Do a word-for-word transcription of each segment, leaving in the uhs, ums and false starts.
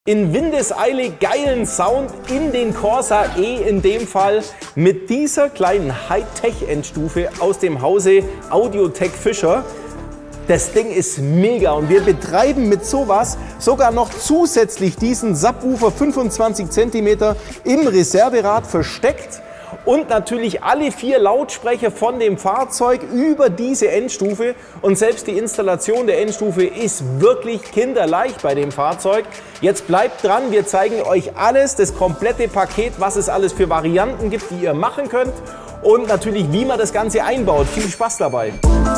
In Windeseile geilen Sound in den Corsa E in dem Fall mit dieser kleinen Hightech-Endstufe aus dem Hause Audiotech Fischer. Das Ding ist mega und wir betreiben mit sowas sogar noch zusätzlich diesen Subwoofer fünfundzwanzig Zentimeter im Reserverad versteckt und natürlich alle vier Lautsprecher von dem Fahrzeug über diese Endstufe, und selbst die Installation der Endstufe ist wirklich kinderleicht bei dem Fahrzeug. Jetzt bleibt dran, wir zeigen euch alles, das komplette Paket, was es alles für Varianten gibt, die ihr machen könnt und natürlich wie man das Ganze einbaut. Viel Spaß dabei!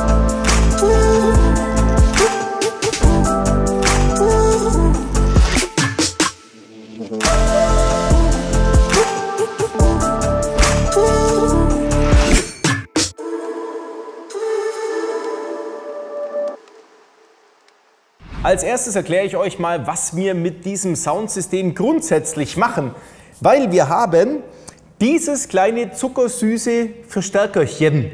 Als erstes erkläre ich euch mal, was wir mit diesem Soundsystem grundsätzlich machen, weil wir haben dieses kleine zuckersüße Verstärkerchen.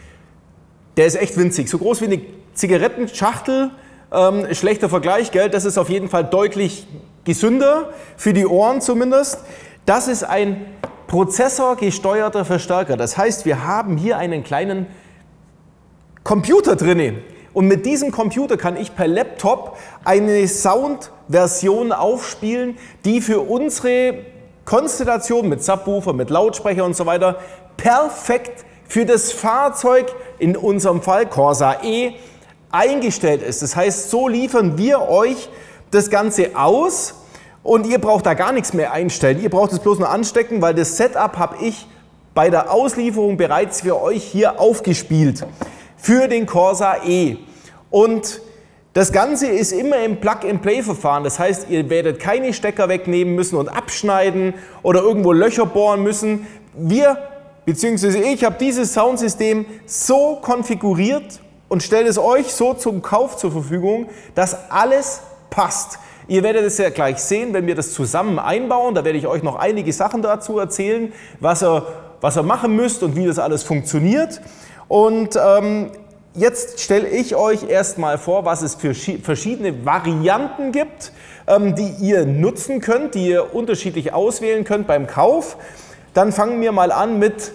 Der ist echt winzig, so groß wie eine Zigarettenschachtel, ähm, schlechter Vergleich, gell? Das ist auf jeden Fall deutlich gesünder, für die Ohren zumindest. Das ist ein prozessorgesteuerter Verstärker, das heißt, wir haben hier einen kleinen Computer drin. Und mit diesem Computer kann ich per Laptop eine Soundversion aufspielen, die für unsere Konstellation mit Subwoofer, mit Lautsprecher und so weiter perfekt für das Fahrzeug, in unserem Fall Corsa E, eingestellt ist. Das heißt, so liefern wir euch das Ganze aus und ihr braucht da gar nichts mehr einstellen. Ihr braucht es bloß nur anstecken, weil das Setup habe ich bei der Auslieferung bereits für euch hier aufgespielt. Für den Corsa E. Und das Ganze ist immer im Plug-and-Play-Verfahren. Das heißt, ihr werdet keine Stecker wegnehmen müssen und abschneiden oder irgendwo Löcher bohren müssen. Wir, beziehungsweise ich, habe dieses Soundsystem so konfiguriert und stelle es euch so zum Kauf zur Verfügung, dass alles passt. Ihr werdet es ja gleich sehen, wenn wir das zusammen einbauen. Da werde ich euch noch einige Sachen dazu erzählen, was ihr, was ihr machen müsst und wie das alles funktioniert. Und ähm, jetzt stelle ich euch erstmal vor, was es für verschiedene Varianten gibt, ähm, die ihr nutzen könnt, die ihr unterschiedlich auswählen könnt beim Kauf. Dann fangen wir mal an mit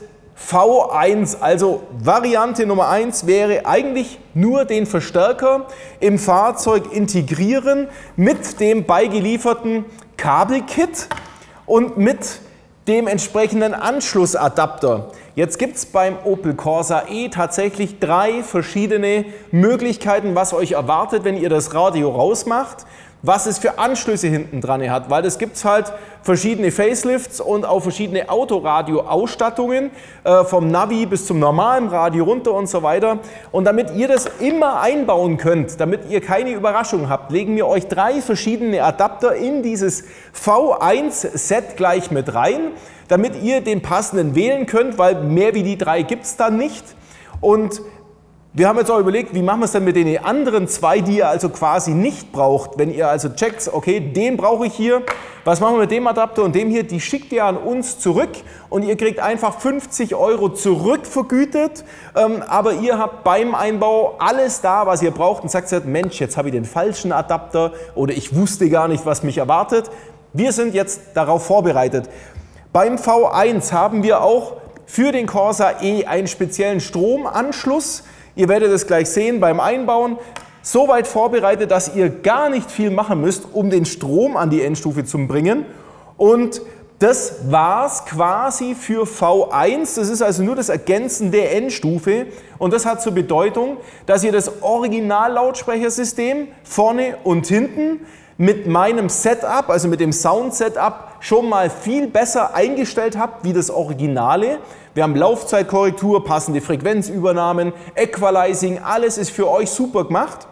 V eins. Also Variante Nummer eins wäre eigentlich nur den Verstärker im Fahrzeug integrieren mit dem beigelieferten Kabelkit und mit dem entsprechenden Anschlussadapter. Jetzt gibt es beim Opel Corsa E tatsächlich drei verschiedene Möglichkeiten, was euch erwartet, wenn ihr das Radio rausmacht, was es für Anschlüsse hinten dran hat, weil es gibt halt verschiedene Facelifts und auch verschiedene Autoradio-Ausstattungen, äh, vom Navi bis zum normalen Radio runter und so weiter. Und damit ihr das immer einbauen könnt, damit ihr keine Überraschung habt, legen wir euch drei verschiedene Adapter in dieses V eins Set gleich mit rein, damit ihr den passenden wählen könnt, weil mehr wie die drei gibt es dann nicht. Und wir haben jetzt auch überlegt, wie machen wir es denn mit den anderen zwei, die ihr also quasi nicht braucht. Wenn ihr also checkt, okay, den brauche ich hier, was machen wir mit dem Adapter und dem hier, die schickt ihr an uns zurück und ihr kriegt einfach fünfzig Euro zurückvergütet, ähm, aber ihr habt beim Einbau alles da, was ihr braucht und sagt, Mensch, jetzt habe ich den falschen Adapter oder ich wusste gar nicht, was mich erwartet. Wir sind jetzt darauf vorbereitet. Beim V eins haben wir auch für den Corsa E einen speziellen Stromanschluss. Ihr werdet es gleich sehen beim Einbauen. So weit vorbereitet, dass ihr gar nicht viel machen müsst, um den Strom an die Endstufe zu bringen. Und das war's quasi für V eins. Das ist also nur das Ergänzen der Endstufe. Und das hat zur Bedeutung, dass ihr das Original-Lautsprechersystem vorne und hinten mit meinem Setup, also mit dem Sound-Setup, schon mal viel besser eingestellt habt wie das Originale. Wir haben Laufzeitkorrektur, passende Frequenzübernahmen, Equalizing, alles ist für euch super gemacht.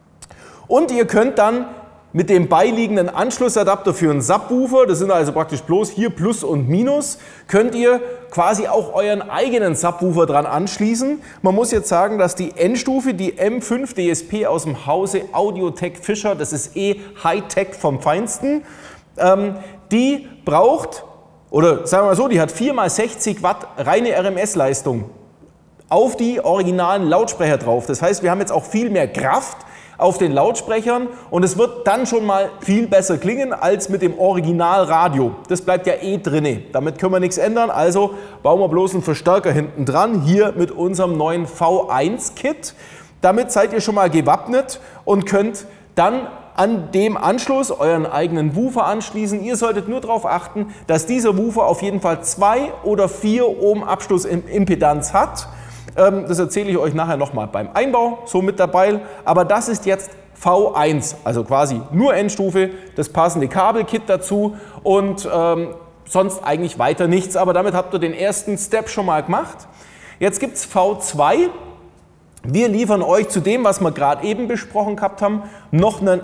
Und ihr könnt dann mit dem beiliegenden Anschlussadapter für einen Subwoofer, das sind also praktisch bloß hier Plus und Minus, könnt ihr quasi auch euren eigenen Subwoofer dran anschließen. Man muss jetzt sagen, dass die Endstufe, die M fünf D S P aus dem Hause Audiotech Fischer, das ist eh Hightech vom Feinsten, ähm, die braucht, oder sagen wir mal so, die hat vier mal sechzig Watt reine R M S-Leistung auf die originalen Lautsprecher drauf. Das heißt, wir haben jetzt auch viel mehr Kraft auf den Lautsprechern und es wird dann schon mal viel besser klingen als mit dem Originalradio. Das bleibt ja eh drinne. Damit können wir nichts ändern, also bauen wir bloß einen Verstärker hinten dran, hier mit unserem neuen V eins Kit. Damit seid ihr schon mal gewappnet und könnt dann an dem Anschluss euren eigenen Woofer anschließen. Ihr solltet nur darauf achten, dass dieser Woofer auf jeden Fall zwei oder vier Ohm Abschlussimpedanz hat. Ähm, das erzähle ich euch nachher nochmal beim Einbau, so mit dabei. Aber das ist jetzt V eins, also quasi nur Endstufe, das passende Kabelkit dazu und ähm, sonst eigentlich weiter nichts. Aber damit habt ihr den ersten Step schon mal gemacht. Jetzt gibt es V zwei. Wir liefern euch zu dem, was wir gerade eben besprochen gehabt haben, noch einen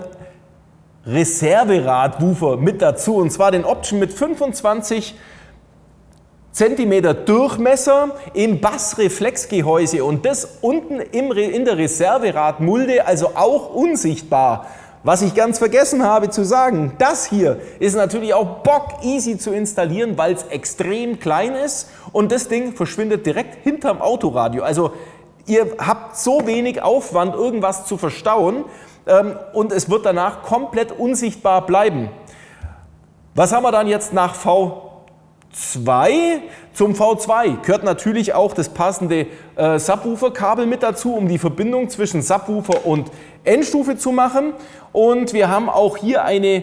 Reserverad-Woofer mit dazu, und zwar den Option mit fünfundzwanzig Zentimeter Durchmesser im Bassreflexgehäuse und das unten im Re in der Reserverad-Mulde, also auch unsichtbar. Was ich ganz vergessen habe zu sagen, das hier ist natürlich auch bock easy zu installieren, weil es extrem klein ist und das Ding verschwindet direkt hinterm Autoradio. Also ihr habt so wenig Aufwand, irgendwas zu verstauen, ähm, und es wird danach komplett unsichtbar bleiben. Was haben wir dann jetzt nach V zwei? Zum V zwei gehört natürlich auch das passende äh, Subwoofer-Kabel mit dazu, um die Verbindung zwischen Subwoofer und Endstufe zu machen. Und wir haben auch hier eine,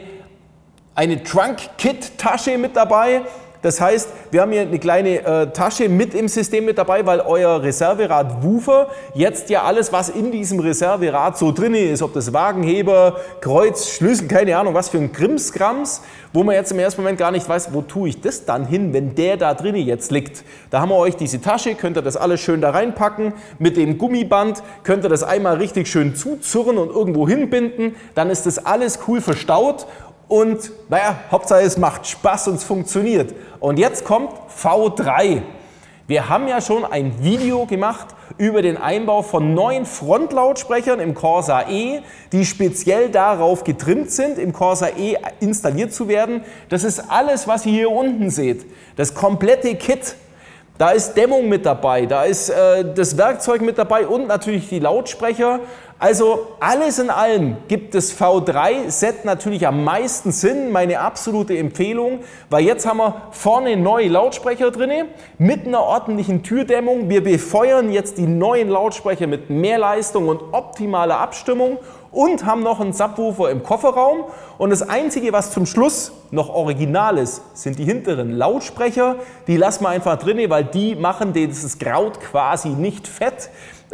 eine Trunk-Kit-Tasche mit dabei. Das heißt, wir haben hier eine kleine äh, Tasche mit im System mit dabei, weil euer Reserverad-Woofer jetzt ja alles, was in diesem Reserverad so drin ist, ob das Wagenheber, Kreuz, Schlüssel, keine Ahnung, was für ein Krimskrams, wo man jetzt im ersten Moment gar nicht weiß, wo tue ich das dann hin, wenn der da drin jetzt liegt. Da haben wir euch diese Tasche, könnt ihr das alles schön da reinpacken, mit dem Gummiband könnt ihr das einmal richtig schön zuzurren und irgendwo hinbinden, dann ist das alles cool verstaut. Und naja, Hauptsache es macht Spaß und es funktioniert. Und jetzt kommt V drei. Wir haben ja schon ein Video gemacht über den Einbau von neuen Frontlautsprechern im Corsa E, die speziell darauf getrimmt sind, im Corsa E installiert zu werden. Das ist alles, was ihr hier unten seht. Das komplette Kit. Da ist Dämmung mit dabei, da ist äh, das Werkzeug mit dabei und natürlich die Lautsprecher. Also alles in allem gibt das V drei Set natürlich am meisten Sinn, meine absolute Empfehlung, weil jetzt haben wir vorne neue Lautsprecher drin mit einer ordentlichen Türdämmung. Wir befeuern jetzt die neuen Lautsprecher mit mehr Leistung und optimaler Abstimmung und haben noch einen Subwoofer im Kofferraum. Und das Einzige, was zum Schluss noch original ist, sind die hinteren Lautsprecher. Die lassen wir einfach drin, weil die machen dieses Kraut quasi nicht fett.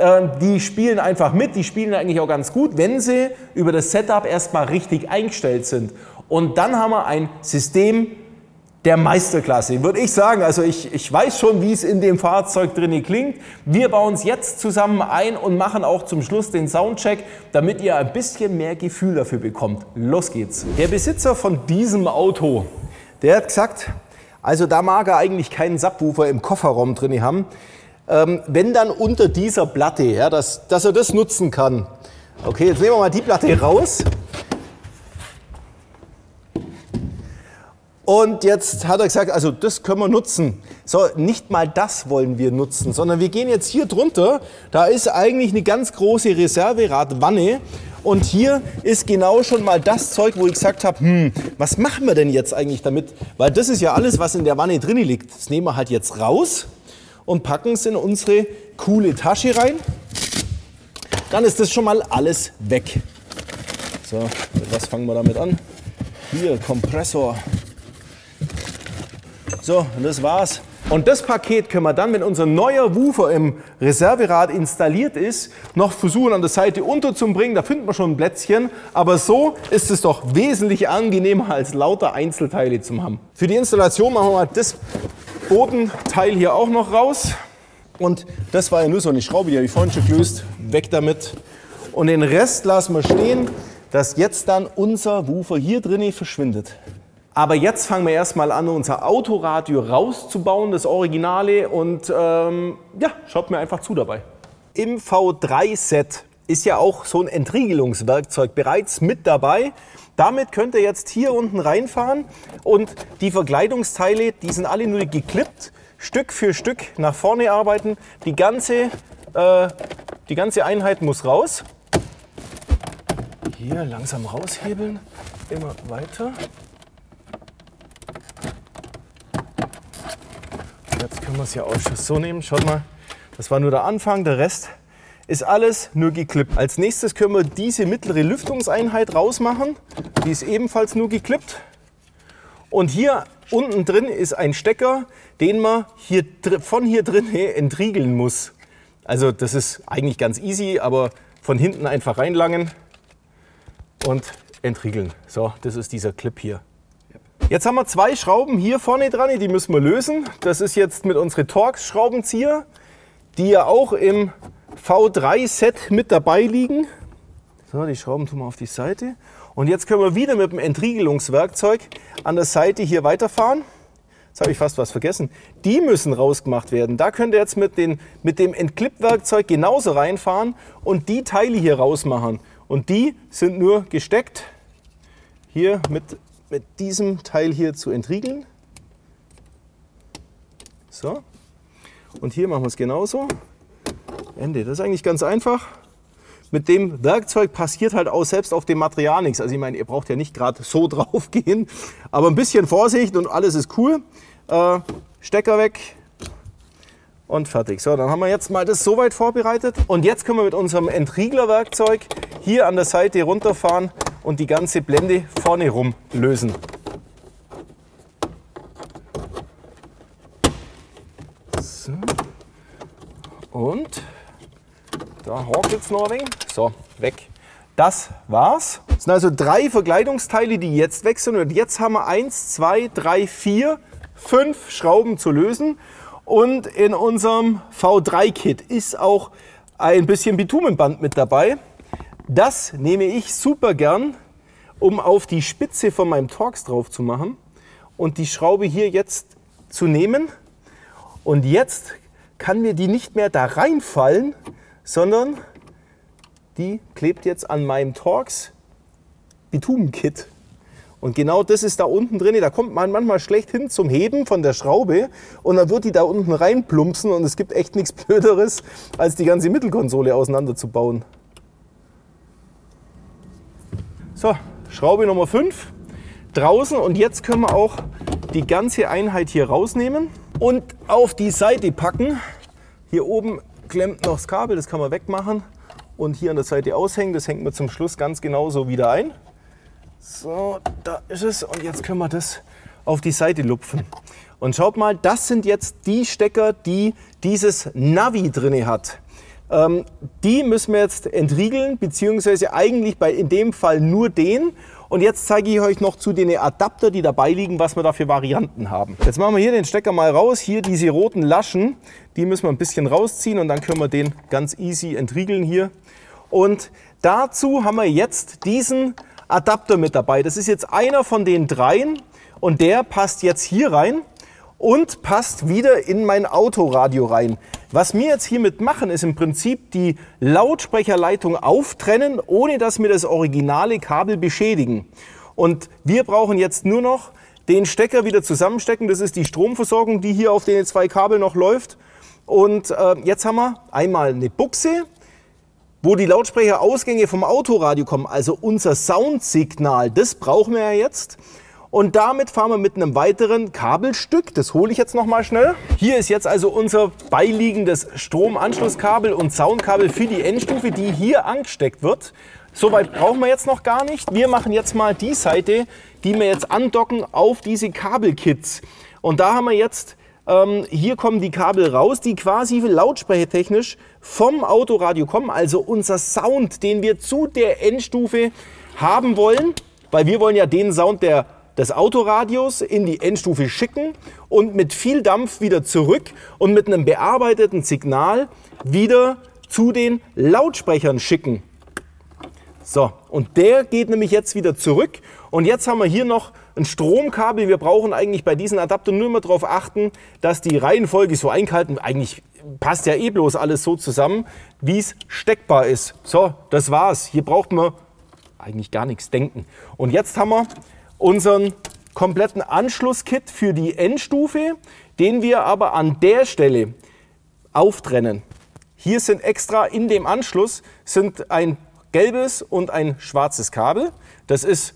Die spielen einfach mit, die spielen eigentlich auch ganz gut, wenn sie über das Setup erstmal richtig eingestellt sind. Und dann haben wir ein System der Meisterklasse, würde ich sagen. Also ich, ich weiß schon, wie es in dem Fahrzeug drin klingt. Wir bauen es jetzt zusammen ein und machen auch zum Schluss den Soundcheck, damit ihr ein bisschen mehr Gefühl dafür bekommt. Los geht's. Der Besitzer von diesem Auto, der hat gesagt, also da mag er eigentlich keinen Subwoofer im Kofferraum drin haben. Ähm, wenn dann unter dieser Platte, ja, dass, dass er das nutzen kann. Okay, jetzt nehmen wir mal die Platte raus. Und jetzt hat er gesagt, also das können wir nutzen. So, nicht mal das wollen wir nutzen, sondern wir gehen jetzt hier drunter. Da ist eigentlich eine ganz große Reserveradwanne. Und hier ist genau schon mal das Zeug, wo ich gesagt habe, hm, was machen wir denn jetzt eigentlich damit? Weil das ist ja alles, was in der Wanne drin liegt. Das nehmen wir halt jetzt raus und packen es in unsere coole Tasche rein. Dann ist das schon mal alles weg. So, mit was fangen wir damit an? Hier, Kompressor. So, und das war's. Und das Paket können wir dann, wenn unser neuer Woofer im Reserverad installiert ist, noch versuchen an der Seite unterzubringen. Da finden wir schon ein Plätzchen. Aber so ist es doch wesentlich angenehmer, als lauter Einzelteile zu haben. Für die Installation machen wir mal das Bodenteil hier auch noch raus. Und das war ja nur so eine Schraube, die habe ich vorhin schon gelöst. Weg damit. Und den Rest lassen wir stehen, dass jetzt dann unser Woofer hier drin verschwindet. Aber jetzt fangen wir erstmal an, unser Autoradio rauszubauen, das Originale. Und ähm, ja, schaut mir einfach zu dabei. Im V drei Set ist ja auch so ein Entriegelungswerkzeug bereits mit dabei. Damit könnt ihr jetzt hier unten reinfahren und die Verkleidungsteile, die sind alle nur geklippt, Stück für Stück nach vorne arbeiten. Die ganze, äh, die ganze Einheit muss raus. Hier langsam raushebeln, immer weiter. Jetzt können wir es ja auch schon so nehmen. Schaut mal, das war nur der Anfang, der Rest ist alles nur geklippt. Als nächstes können wir diese mittlere Lüftungseinheit rausmachen. Die ist ebenfalls nur geklippt. Und hier unten drin ist ein Stecker, den man hier, von hier drin entriegeln muss. Also das ist eigentlich ganz easy, aber von hinten einfach reinlangen und entriegeln. So, das ist dieser Clip hier. Jetzt haben wir zwei Schrauben hier vorne dran, die müssen wir lösen. Das ist jetzt mit unseren Torx-Schraubenzieher, die ja auch im V drei Set mit dabei liegen. So, die Schrauben tun wir auf die Seite. Und jetzt können wir wieder mit dem Entriegelungswerkzeug an der Seite hier weiterfahren. Jetzt habe ich fast was vergessen. Die müssen rausgemacht werden. Da könnt ihr jetzt mit, den, mit dem Entclip-Werkzeug genauso reinfahren und die Teile hier rausmachen. Und die sind nur gesteckt, hier mit, mit diesem Teil hier zu entriegeln. So. Und hier machen wir es genauso. Ende. Das ist eigentlich ganz einfach. Mit dem Werkzeug passiert halt auch selbst auf dem Material nichts. Also ich meine, ihr braucht ja nicht gerade so drauf gehen, aber ein bisschen Vorsicht und alles ist cool. Äh, Stecker weg und fertig. So, dann haben wir jetzt mal das soweit vorbereitet. Und jetzt können wir mit unserem Entrieglerwerkzeug hier an der Seite runterfahren und die ganze Blende vorne rum lösen. So. Und da hakt jetzt noch ein wenig. So, weg. Das war's. Das sind also drei Verkleidungsteile, die jetzt weg sind. Und jetzt haben wir eins, zwei, drei, vier, fünf Schrauben zu lösen. Und in unserem V drei Kit ist auch ein bisschen Bitumenband mit dabei. Das nehme ich super gern, um auf die Spitze von meinem Torx drauf zu machen. Und die Schraube hier jetzt zu nehmen. Und jetzt kann mir die nicht mehr da reinfallen, sondern die klebt jetzt an meinem Torx Bitumenkit. Und genau das ist da unten drin. Da kommt man manchmal schlecht hin zum Heben von der Schraube und dann wird die da unten reinplumpsen und es gibt echt nichts Blöderes, als die ganze Mittelkonsole auseinanderzubauen. So, Schraube Nummer fünf draußen und jetzt können wir auch die ganze Einheit hier rausnehmen und auf die Seite packen. Hier oben klemmt noch das Kabel, das kann man wegmachen und hier an der Seite aushängen. Das hängt man zum Schluss ganz genauso wieder ein. So, da ist es und jetzt können wir das auf die Seite lupfen. Und schaut mal, das sind jetzt die Stecker, die dieses Navi drin hat. Ähm, die müssen wir jetzt entriegeln, beziehungsweise eigentlich bei in dem Fall nur den. Und jetzt zeige ich euch noch zu den Adapter, die dabei liegen, was wir da für Varianten haben. Jetzt machen wir hier den Stecker mal raus. Hier diese roten Laschen, die müssen wir ein bisschen rausziehen und dann können wir den ganz easy entriegeln hier. Und dazu haben wir jetzt diesen Adapter mit dabei. Das ist jetzt einer von den dreien und der passt jetzt hier rein und passt wieder in mein Autoradio rein. Was wir jetzt hiermit machen, ist im Prinzip die Lautsprecherleitung auftrennen, ohne dass wir das originale Kabel beschädigen. Und wir brauchen jetzt nur noch den Stecker wieder zusammenstecken. Das ist die Stromversorgung, die hier auf den zwei Kabeln noch läuft. Und äh, jetzt haben wir einmal eine Buchse, wo die Lautsprecherausgänge vom Autoradio kommen, also unser Soundsignal, das brauchen wir ja jetzt. Und damit fahren wir mit einem weiteren Kabelstück, das hole ich jetzt noch mal schnell. Hier ist jetzt also unser beiliegendes Stromanschlusskabel und Soundkabel für die Endstufe, die hier angesteckt wird. Soweit brauchen wir jetzt noch gar nicht. Wir machen jetzt mal die Seite, die wir jetzt andocken auf diese Kabelkits. Und da haben wir jetzt, ähm, hier kommen die Kabel raus, die quasi lautsprechertechnisch vom Autoradio kommen. Also unser Sound, den wir zu der Endstufe haben wollen, weil wir wollen ja den Sound der des Autoradios in die Endstufe schicken und mit viel Dampf wieder zurück und mit einem bearbeiteten Signal wieder zu den Lautsprechern schicken. So, und der geht nämlich jetzt wieder zurück und jetzt haben wir hier noch ein Stromkabel. Wir brauchen eigentlich bei diesen Adaptern nur mal darauf achten, dass die Reihenfolge so eingehalten, eigentlich passt ja eh bloß alles so zusammen, wie es steckbar ist. So, das war's. Hier braucht man eigentlich gar nichts denken. Und jetzt haben wir unseren kompletten Anschlusskit für die Endstufe, den wir aber an der Stelle auftrennen. Hier sind extra in dem Anschluss sind ein gelbes und ein schwarzes Kabel. Das ist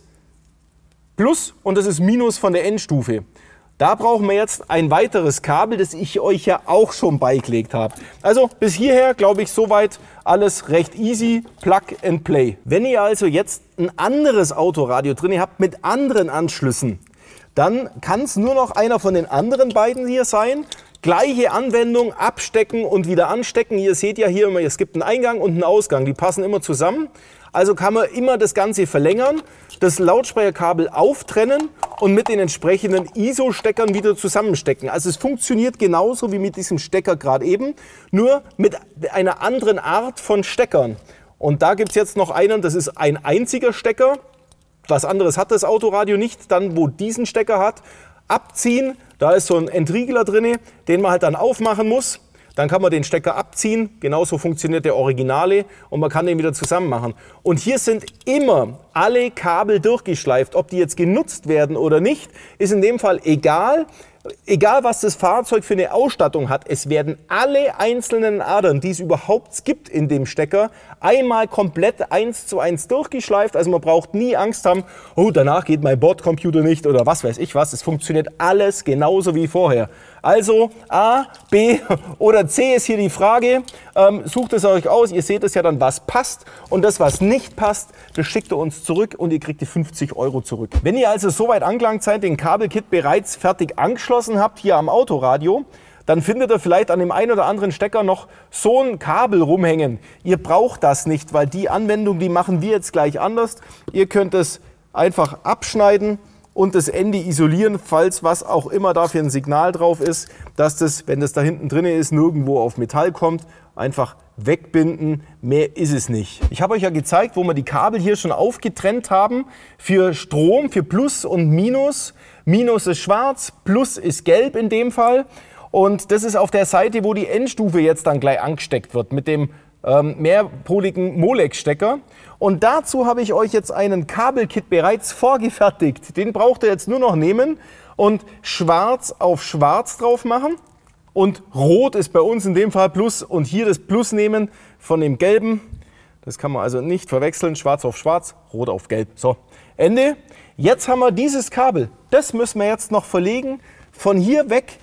Plus und das ist Minus von der Endstufe. Da brauchen wir jetzt ein weiteres Kabel, das ich euch ja auch schon beigelegt habe. Also bis hierher, glaube ich, soweit alles recht easy, Plug and Play. Wenn ihr also jetzt ein anderes Autoradio drin habt mit anderen Anschlüssen, dann kann es nur noch einer von den anderen beiden hier sein. Gleiche Anwendung, abstecken und wieder anstecken. Ihr seht ja hier immer, es gibt einen Eingang und einen Ausgang, die passen immer zusammen. Also kann man immer das Ganze verlängern, das Lautsprecherkabel auftrennen und mit den entsprechenden I S O-Steckern wieder zusammenstecken. Also es funktioniert genauso wie mit diesem Stecker gerade eben, nur mit einer anderen Art von Steckern. Und da gibt es jetzt noch einen, das ist ein einziger Stecker. Was anderes hat das Autoradio nicht, dann wo diesen Stecker hat. Abziehen, da ist so ein Entriegler drin, den man halt dann aufmachen muss. Dann kann man den Stecker abziehen, genauso funktioniert der Originale und man kann den wieder zusammen machen. Und hier sind immer alle Kabel durchgeschleift, ob die jetzt genutzt werden oder nicht, ist in dem Fall egal. Egal was das Fahrzeug für eine Ausstattung hat, es werden alle einzelnen Adern, die es überhaupt gibt in dem Stecker, einmal komplett eins zu eins durchgeschleift. Also man braucht nie Angst haben, oh danach geht mein Bordcomputer nicht oder was weiß ich was. Es funktioniert alles genauso wie vorher. Also A, B oder C ist hier die Frage. Ähm, sucht es euch aus, ihr seht es ja dann, was passt. Und das, was nicht passt, das schickt ihr uns zurück und ihr kriegt die fünfzig Euro zurück. Wenn ihr also soweit angelangt seid, den Kabelkit bereits fertig angeschlossen habt hier am Autoradio, dann findet ihr vielleicht an dem einen oder anderen Stecker noch so ein Kabel rumhängen. Ihr braucht das nicht, weil die Anwendung, die machen wir jetzt gleich anders. Ihr könnt es einfach abschneiden und das Ende isolieren, falls was auch immer da für ein Signal drauf ist, dass das, wenn das da hinten drin ist, nirgendwo auf Metall kommt. Einfach wegbinden, mehr ist es nicht. Ich habe euch ja gezeigt, wo wir die Kabel hier schon aufgetrennt haben für Strom, für Plus und Minus. Minus ist schwarz, Plus ist gelb in dem Fall. Und das ist auf der Seite, wo die Endstufe jetzt dann gleich angesteckt wird mit dem ähm, mehrpoligen Molex-Stecker. Und dazu habe ich euch jetzt einen Kabelkit bereits vorgefertigt. Den braucht ihr jetzt nur noch nehmen und schwarz auf schwarz drauf machen. Und rot ist bei uns in dem Fall Plus und hier das Plus nehmen von dem gelben. Das kann man also nicht verwechseln, schwarz auf schwarz, rot auf gelb. So, Ende. Jetzt haben wir dieses Kabel. Das müssen wir jetzt noch verlegen. Von hier weg,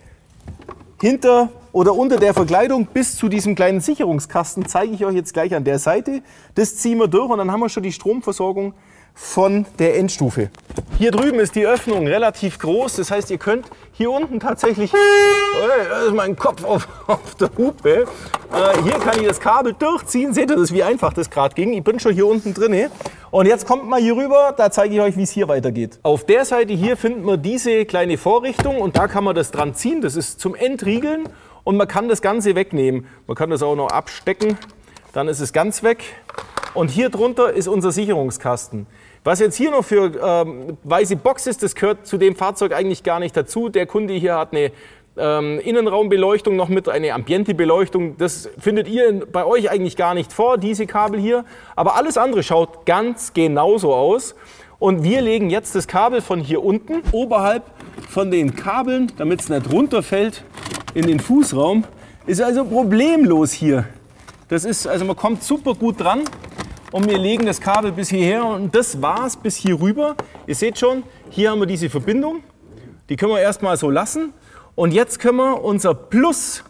hinter oder unter der Verkleidung bis zu diesem kleinen Sicherungskasten, zeige ich euch jetzt gleich an der Seite. Das ziehen wir durch und dann haben wir schon die Stromversorgung von der Endstufe. Hier drüben ist die Öffnung relativ groß, das heißt, ihr könnt hier unten tatsächlich, das ist mein Kopf auf, auf der Hupe, äh, hier kann ich das Kabel durchziehen, seht ihr das, wie einfach das gerade ging, ich bin schon hier unten drin. Und jetzt kommt mal hier rüber, da zeige ich euch, wie es hier weitergeht. Auf der Seite hier finden wir diese kleine Vorrichtung und da kann man das dran ziehen, das ist zum Entriegeln und man kann das Ganze wegnehmen. Man kann das auch noch abstecken, dann ist es ganz weg. Und hier drunter ist unser Sicherungskasten. Was jetzt hier noch für ähm, weiße Box ist, das gehört zu dem Fahrzeug eigentlich gar nicht dazu. Der Kunde hier hat eine ähm, Innenraumbeleuchtung noch mit, eine Ambiente-Beleuchtung. Das findet ihr in, bei euch eigentlich gar nicht vor, diese Kabel hier. Aber alles andere schaut ganz genauso aus. Und wir legen jetzt das Kabel von hier unten, oberhalb von den Kabeln, damit es nicht runterfällt in den Fußraum. Ist also problemlos hier. Das ist, also man kommt super gut dran. Und wir legen das Kabel bis hierher und das war's bis hier rüber. Ihr seht schon, hier haben wir diese Verbindung. Die können wir erstmal so lassen. Und jetzt können wir unser Plus,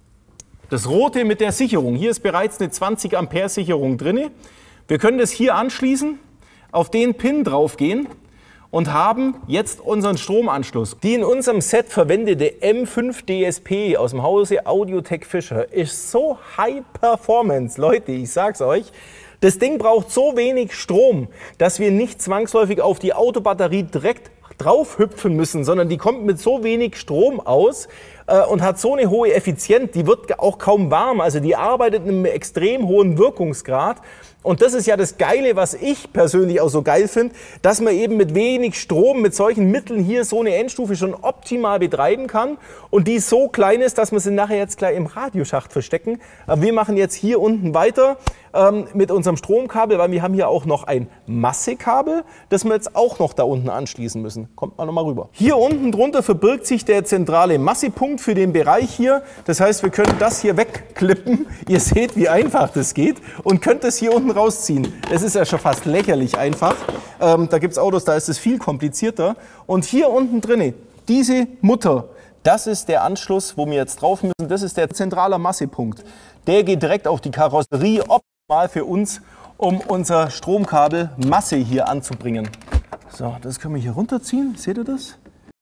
das rote mit der Sicherung, hier ist bereits eine zwanzig Ampere Sicherung drin. Wir können das hier anschließen, auf den Pin drauf gehen und haben jetzt unseren Stromanschluss. Die in unserem Set verwendete M fünf D S P aus dem Hause Audiotech Fischer ist so High Performance, Leute, ich sag's euch. Das Ding braucht so wenig Strom, dass wir nicht zwangsläufig auf die Autobatterie direkt drauf hüpfen müssen, sondern die kommt mit so wenig Strom aus äh, und hat so eine hohe Effizienz, die wird auch kaum warm, also die arbeitet in einem extrem hohen Wirkungsgrad. Und das ist ja das Geile, was ich persönlich auch so geil finde, dass man eben mit wenig Strom, mit solchen Mitteln hier so eine Endstufe schon optimal betreiben kann und die so klein ist, dass wir sie nachher jetzt gleich im Radioschacht verstecken. Aber wir machen jetzt hier unten weiter ähm, mit unserem Stromkabel, weil wir haben hier auch noch ein Massekabel, das wir jetzt auch noch da unten anschließen müssen. Kommt mal noch mal rüber. Hier unten drunter verbirgt sich der zentrale Massepunkt gut für den Bereich hier. Das heißt, wir können das hier wegklippen. Ihr seht, wie einfach das geht und könnt es hier unten rausziehen. Es ist ja schon fast lächerlich einfach. Ähm, da gibt es Autos, da ist es viel komplizierter. Und hier unten drin, diese Mutter, das ist der Anschluss, wo wir jetzt drauf müssen. Das ist der zentrale Massepunkt. Der geht direkt auf die Karosserie, optimal für uns, um unser Stromkabel Masse hier anzubringen. So, das können wir hier runterziehen. Seht ihr das?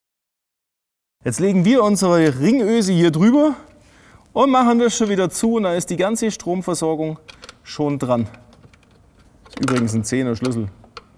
Jetzt legen wir unsere Ringöse hier drüber und machen das schon wieder zu. Und dann ist die ganze Stromversorgung schon dran. Das ist übrigens ein zehner Schlüssel.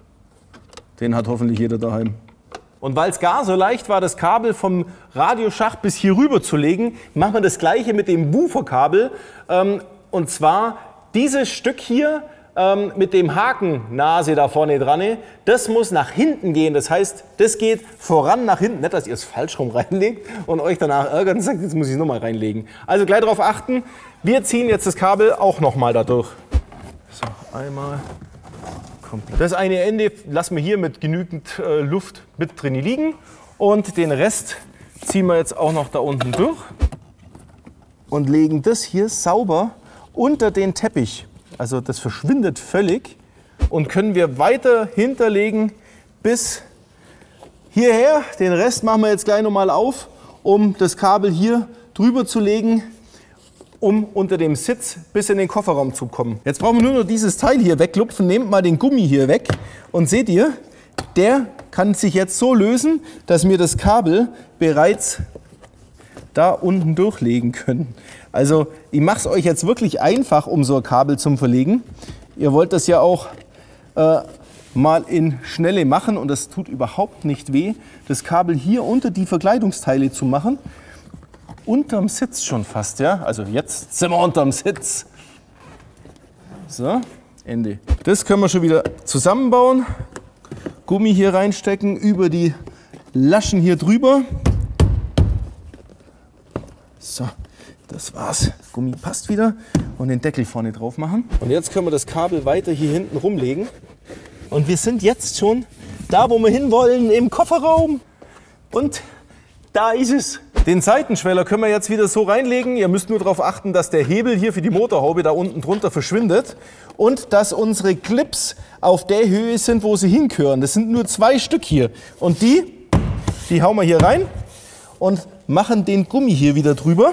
Den hat hoffentlich jeder daheim. Und weil es gar so leicht war, das Kabel vom Radioschacht bis hier rüber zu legen, machen wir das gleiche mit dem Wooferkabel. Ähm, und zwar dieses Stück hier ähm, mit dem Hakennase da vorne dran, das muss nach hinten gehen. Das heißt, das geht voran nach hinten. Nicht, dass ihr es falsch rum reinlegt und euch danach ärgert und sagt, jetzt muss ich es nochmal reinlegen. Also gleich darauf achten, wir ziehen jetzt das Kabel auch nochmal da durch. So, einmal. Das eine Ende lassen wir hier mit genügend äh, Luft mit drin liegen und den Rest ziehen wir jetzt auch noch da unten durch und legen das hier sauber unter den Teppich. Also das verschwindet völlig und können wir weiter hinterlegen bis hierher. Den Rest machen wir jetzt gleich nochmal auf, um das Kabel hier drüber zu legen, um unter dem Sitz bis in den Kofferraum zu kommen. Jetzt brauchen wir nur noch dieses Teil hier weglupfen. Nehmt mal den Gummi hier weg und seht ihr, der kann sich jetzt so lösen, dass wir das Kabel bereits da unten durchlegen können. Also ich mache es euch jetzt wirklich einfach, um so ein Kabel zum Verlegen. Ihr wollt das ja auch äh, mal in Schnelle machen und das tut überhaupt nicht weh, das Kabel hier unter die Verkleidungsteile zu machen. Unterm Sitz schon fast, ja. Also jetzt sind wir unterm Sitz. So, Ende. Das können wir schon wieder zusammenbauen. Gummi hier reinstecken, über die Laschen hier drüber. So, das war's. Gummi passt wieder und den Deckel vorne drauf machen. Und jetzt können wir das Kabel weiter hier hinten rumlegen. Und wir sind jetzt schon da, wo wir hinwollen, im Kofferraum. Und da ist es. Den Seitenschweller können wir jetzt wieder so reinlegen. Ihr müsst nur darauf achten, dass der Hebel hier für die Motorhaube da unten drunter verschwindet und dass unsere Clips auf der Höhe sind, wo sie hingehören. Das sind nur zwei Stück hier. Und die, die hauen wir hier rein und machen den Gummi hier wieder drüber.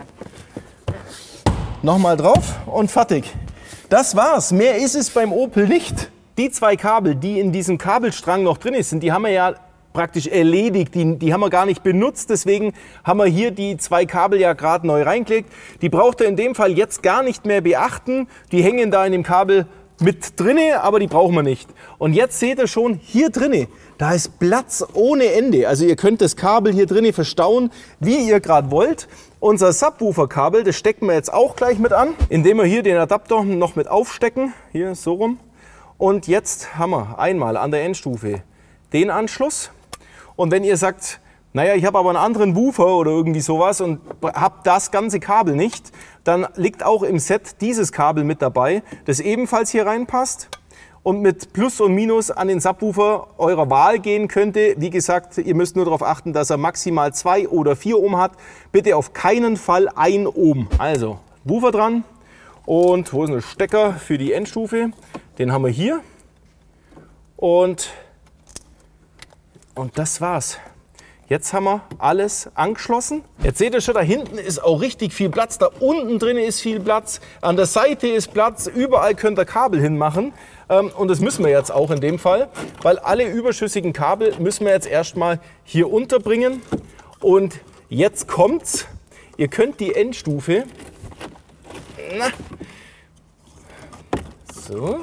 Nochmal drauf und fertig. Das war's. Mehr ist es beim Opel nicht. Die zwei Kabel, die in diesem Kabelstrang noch drin sind, die haben wir ja praktisch erledigt, die, die haben wir gar nicht benutzt, deswegen haben wir hier die zwei Kabel ja gerade neu reingelegt. Die braucht ihr in dem Fall jetzt gar nicht mehr beachten, die hängen da in dem Kabel mit drinne, aber die brauchen wir nicht. Und jetzt seht ihr schon, hier drinne, da ist Platz ohne Ende. Also ihr könnt das Kabel hier drinne verstauen, wie ihr gerade wollt. Unser Subwoofer-Kabel, das stecken wir jetzt auch gleich mit an, indem wir hier den Adapter noch mit aufstecken, hier so rum. Und jetzt haben wir einmal an der Endstufe den Anschluss. Und wenn ihr sagt, naja, ich habe aber einen anderen Woofer oder irgendwie sowas und habe das ganze Kabel nicht, dann liegt auch im Set dieses Kabel mit dabei, das ebenfalls hier reinpasst und mit Plus und Minus an den Subwoofer eurer Wahl gehen könnte. Wie gesagt, ihr müsst nur darauf achten, dass er maximal zwei oder vier Ohm hat. Bitte auf keinen Fall ein Ohm. Also Woofer dran und wo ist ein Stecker für die Endstufe? Den haben wir hier und Und das war's. Jetzt haben wir alles angeschlossen. Jetzt seht ihr schon, da hinten ist auch richtig viel Platz. Da unten drin ist viel Platz. An der Seite ist Platz. Überall könnt ihr Kabel hinmachen. Und das müssen wir jetzt auch in dem Fall, weil alle überschüssigen Kabel müssen wir jetzt erstmal hier unterbringen. Und jetzt kommt's. Ihr könnt die Endstufe. Na, so.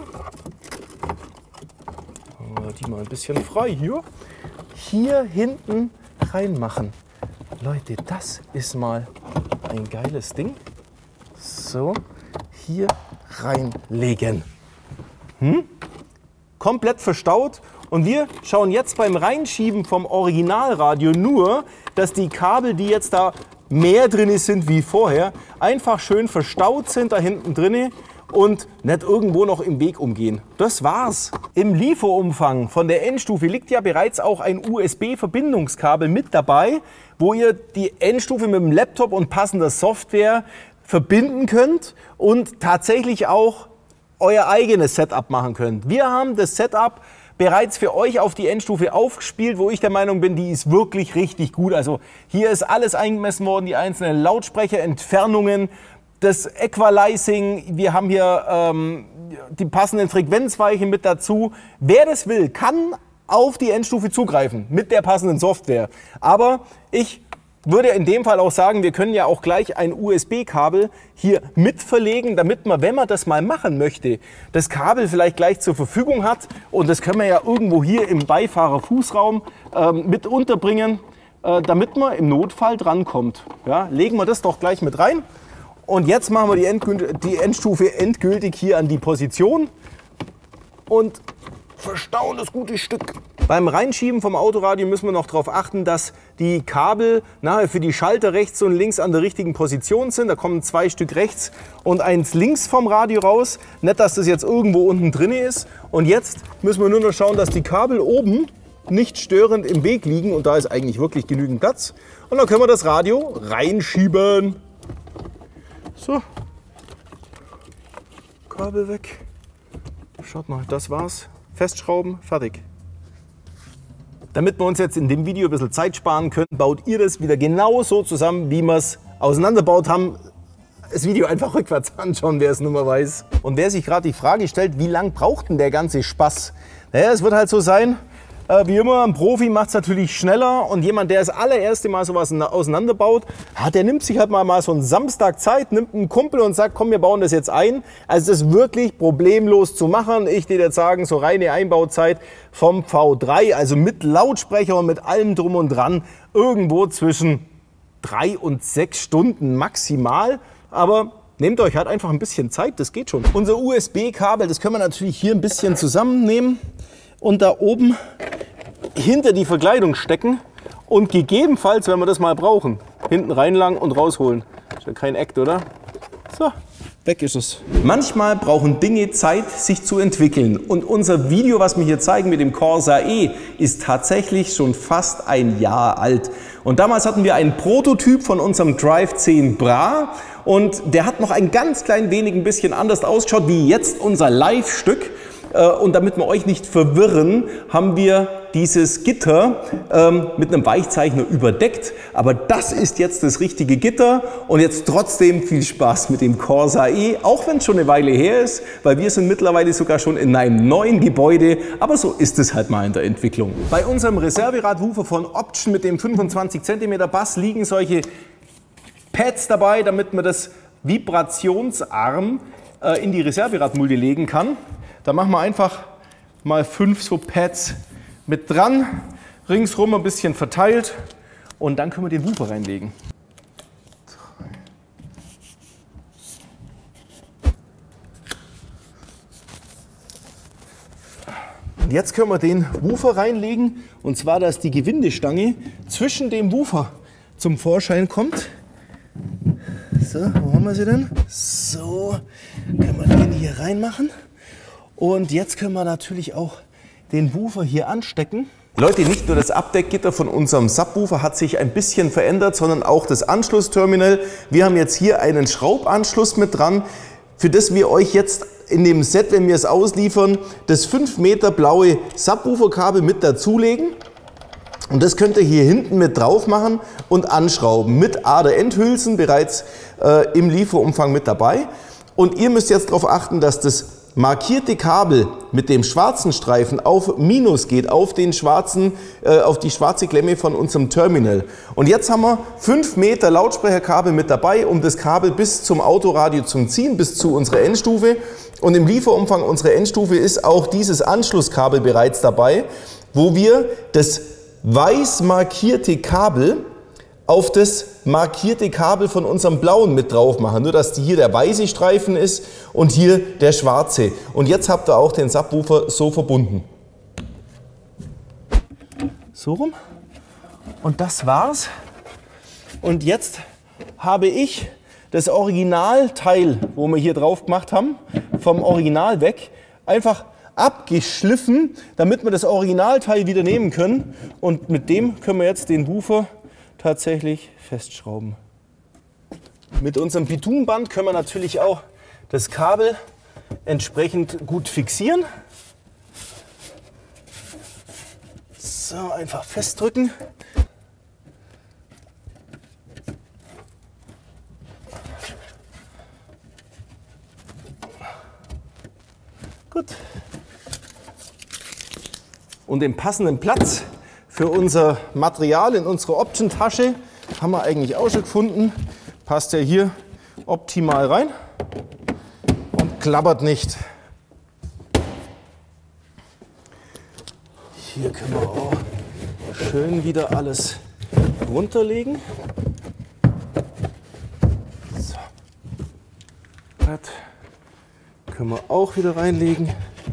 Die mal ein bisschen frei hier. Hier hinten reinmachen. Leute, das ist mal ein geiles Ding. So, hier reinlegen. Hm? Komplett verstaut. Und wir schauen jetzt beim Reinschieben vom Originalradio nur, dass die Kabel, die jetzt da mehr drin sind wie vorher, einfach schön verstaut sind da hinten drin. und nicht irgendwo noch im Weg umgehen. Das war's. Im Lieferumfang von der Endstufe liegt ja bereits auch ein U S B-Verbindungskabel mit dabei, wo ihr die Endstufe mit dem Laptop und passender Software verbinden könnt und tatsächlich auch euer eigenes Setup machen könnt. Wir haben das Setup bereits für euch auf die Endstufe aufgespielt, wo ich der Meinung bin, die ist wirklich richtig gut. Also hier ist alles eingemessen worden, die einzelnen Lautsprecherentfernungen, das Equalizing, wir haben hier ähm, die passenden Frequenzweichen mit dazu. Wer das will, kann auf die Endstufe zugreifen mit der passenden Software. Aber ich würde in dem Fall auch sagen, wir können ja auch gleich ein U S B-Kabel hier mit verlegen, damit man, wenn man das mal machen möchte, das Kabel vielleicht gleich zur Verfügung hat. Und das können wir ja irgendwo hier im Beifahrerfußraum ähm, mit unterbringen, äh, damit man im Notfall drankommt. Ja, legen wir das doch gleich mit rein. Und jetzt machen wir die, Endgül- die Endstufe endgültig hier an die Position und verstauen das gute Stück. Beim Reinschieben vom Autoradio müssen wir noch darauf achten, dass die Kabel nachher für die Schalter rechts und links an der richtigen Position sind. Da kommen zwei Stück rechts und eins links vom Radio raus. Nicht, dass das jetzt irgendwo unten drin ist. Und jetzt müssen wir nur noch schauen, dass die Kabel oben nicht störend im Weg liegen. Und da ist eigentlich wirklich genügend Platz. Und dann können wir das Radio reinschieben. So. Kabel weg. Schaut mal, das war's. Festschrauben, fertig. Damit wir uns jetzt in dem Video ein bisschen Zeit sparen können, baut ihr das wieder genau so zusammen, wie wir es auseinanderbaut haben. Das Video einfach rückwärts anschauen, wer es nun mal weiß. Und wer sich gerade die Frage stellt, wie lang braucht denn der ganze Spaß? Naja, es wird halt so sein, äh, wie immer, ein Profi macht es natürlich schneller und jemand, der das allererste Mal sowas auseinanderbaut, ah, der nimmt sich halt mal, mal so einen Samstag Zeit, nimmt einen Kumpel und sagt, komm, wir bauen das jetzt ein. Also das ist wirklich problemlos zu machen. Ich würde jetzt sagen, so reine Einbauzeit vom V drei, also mit Lautsprecher und mit allem drum und dran, irgendwo zwischen drei und sechs Stunden maximal. Aber nehmt euch halt einfach ein bisschen Zeit, das geht schon. Unser U S B-Kabel, das können wir natürlich hier ein bisschen zusammennehmen und da oben hinter die Verkleidung stecken und gegebenenfalls, wenn wir das mal brauchen, hinten reinlangen und rausholen. Ist ja kein Act, oder? So, weg ist es. Manchmal brauchen Dinge Zeit, sich zu entwickeln. Und unser Video, was wir hier zeigen mit dem Corsa E, ist tatsächlich schon fast ein Jahr alt. Und damals hatten wir einen Prototyp von unserem Drive zehn Bra und der hat noch ein ganz klein wenig ein bisschen anders ausgeschaut wie jetzt unser Live-Stück. Und damit wir euch nicht verwirren, haben wir dieses Gitter ähm, mit einem Weichzeichner überdeckt. Aber das ist jetzt das richtige Gitter und jetzt trotzdem viel Spaß mit dem Corsa E, auch wenn es schon eine Weile her ist, weil wir sind mittlerweile sogar schon in einem neuen Gebäude, aber so ist es halt mal in der Entwicklung. Bei unserem Reserverad-Woofer von Option mit dem fünfundzwanzig Zentimeter Bass liegen solche Pads dabei, damit man das Vibrationsarm äh, in die Reserverad-Mulde legen kann. Da machen wir einfach mal fünf so Pads mit dran, ringsrum ein bisschen verteilt und dann können wir den Woofer reinlegen. Und jetzt können wir den Woofer reinlegen und zwar, dass die Gewindestange zwischen dem Woofer zum Vorschein kommt. So, wo haben wir sie denn? So, können wir den hier reinmachen. Und jetzt können wir natürlich auch den Woofer hier anstecken. Leute, nicht nur das Abdeckgitter von unserem Subwoofer hat sich ein bisschen verändert, sondern auch das Anschlussterminal. Wir haben jetzt hier einen Schraubanschluss mit dran, für das wir euch jetzt in dem Set, wenn wir es ausliefern, das fünf Meter blaue Subwooferkabel mit dazulegen. Und das könnt ihr hier hinten mit drauf machen und anschrauben. Mit Ader-Endhülsen bereits äh, im Lieferumfang mit dabei. Und ihr müsst jetzt darauf achten, dass das markierte Kabel mit dem schwarzen Streifen auf Minus geht, auf, den schwarzen, äh, auf die schwarze Klemme von unserem Terminal. Und jetzt haben wir fünf Meter Lautsprecherkabel mit dabei, um das Kabel bis zum Autoradio zu ziehen, bis zu unserer Endstufe. Und im Lieferumfang unserer Endstufe ist auch dieses Anschlusskabel bereits dabei, wo wir das weiß markierte Kabel auf das markierte Kabel von unserem blauen mit drauf machen. Nur, dass hier der weiße Streifen ist und hier der schwarze. Und jetzt habt ihr auch den Subwoofer so verbunden. So rum. Und das war's. Und jetzt habe ich das Originalteil, wo wir hier drauf gemacht haben, vom Original weg, einfach abgeschliffen, damit wir das Originalteil wieder nehmen können. Und mit dem können wir jetzt den Woofer tatsächlich festschrauben. Mit unserem Bitumenband können wir natürlich auch das Kabel entsprechend gut fixieren. So, einfach festdrücken. Gut. Und den passenden Platz für unser Material in unserer Option-Tasche haben wir eigentlich auch schon gefunden. Passt ja hier optimal rein und klappert nicht. Hier können wir auch schön wieder alles runterlegen. So. Das können wir auch wieder reinlegen.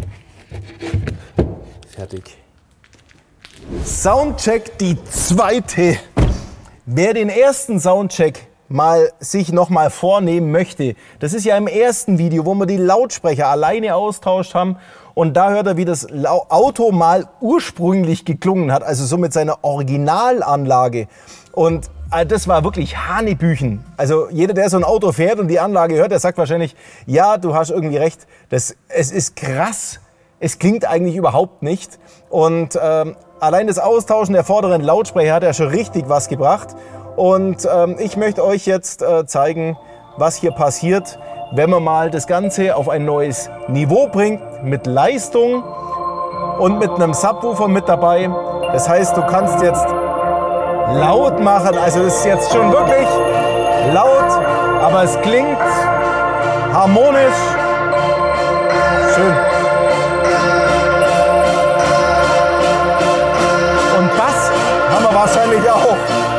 Fertig. Soundcheck, die zweite. Wer den ersten Soundcheck mal sich noch mal vornehmen möchte, das ist ja im ersten Video, wo wir die Lautsprecher alleine austauscht haben. Und da hört er, wie das Auto mal ursprünglich geklungen hat, also so mit seiner Originalanlage. Und das war wirklich Hanebüchen. Also jeder, der so ein Auto fährt und die Anlage hört, der sagt wahrscheinlich, ja, du hast irgendwie recht, das, es ist krass, es klingt eigentlich überhaupt nicht. Und ähm, allein das Austauschen der vorderen Lautsprecher hat ja schon richtig was gebracht. Und ähm, ich möchte euch jetzt äh, zeigen, was hier passiert, wenn man mal das Ganze auf ein neues Niveau bringt, mit Leistung und mit einem Subwoofer mit dabei. Das heißt, du kannst jetzt laut machen, also das ist jetzt schon wirklich laut, aber es klingt harmonisch, schön. Und Bass haben wir wahrscheinlich auch.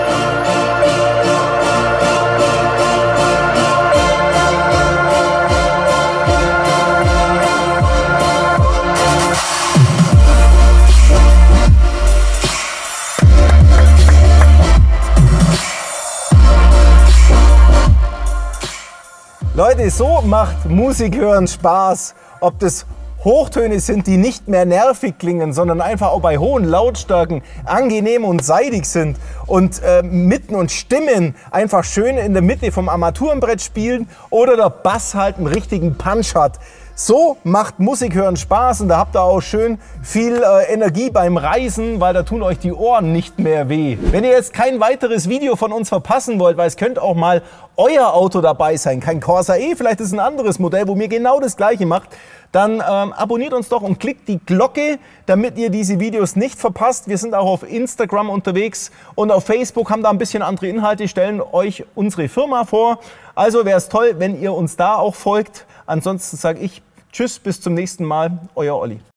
Leute, so macht Musik hören Spaß. Ob das Hochtöne sind, die nicht mehr nervig klingen, sondern einfach auch bei hohen Lautstärken angenehm und seidig sind und äh, Mitten und Stimmen einfach schön in der Mitte vom Armaturenbrett spielen oder der Bass halt einen richtigen Punch hat. So macht Musik hören Spaß und da habt ihr auch schön viel äh, Energie beim Reisen, weil da tun euch die Ohren nicht mehr weh. Wenn ihr jetzt kein weiteres Video von uns verpassen wollt, weil es könnte auch mal euer Auto dabei sein, kein Corsa E, vielleicht ist ein anderes Modell, wo mir genau das gleiche macht, dann ähm, abonniert uns doch und klickt die Glocke, damit ihr diese Videos nicht verpasst. Wir sind auch auf Instagram unterwegs und auf Facebook, haben da ein bisschen andere Inhalte, stellen euch unsere Firma vor. Also wäre es toll, wenn ihr uns da auch folgt. Ansonsten sage ich Tschüss, bis zum nächsten Mal, euer Olli.